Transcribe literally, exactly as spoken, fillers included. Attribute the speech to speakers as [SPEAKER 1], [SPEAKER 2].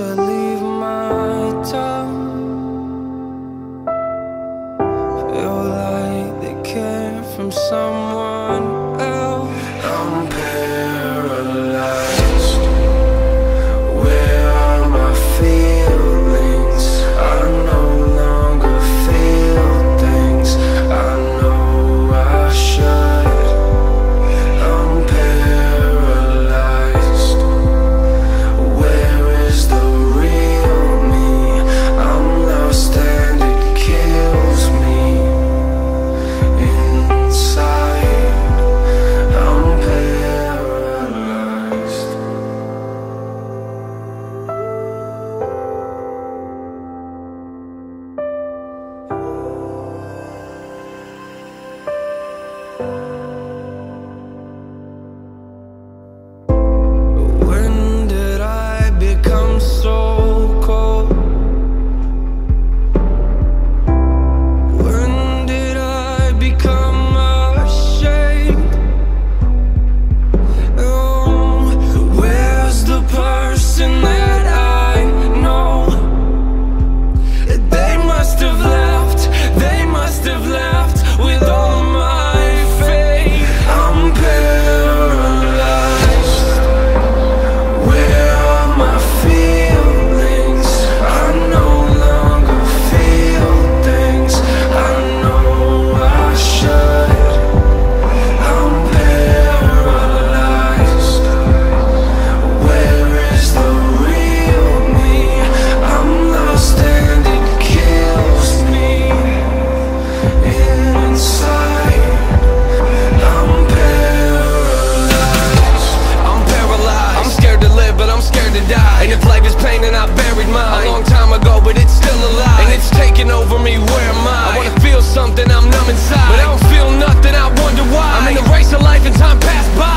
[SPEAKER 1] that leave my tongue feel like they came from someone else. I'm paralyzed. Where are my feelings? I no longer feel things I know I should. I'm paralyzed. Where is the real me? I'm lost and it kills me inside. I'm paralyzed. When did I become so cold? When did I become ashamed? Oh, where's the person that I know? They must have left, they must have left with all my faith. I'm paralyzed. Where are my feelings? I no longer feel things I know I should. I'm paralyzed. Where is the real me? I'm lost and it kills me inside. I'm paralyzed. I'm paralyzed. I'm scared to live, but I'm scared to die. And if life is pain, then I buried mine a long time ago, but it's still alive. And it's taking over me, where am I? I wanna feel something, I'm numb inside, but I don't feel nothing, I wonder why. I'm in the race of life and time passed by.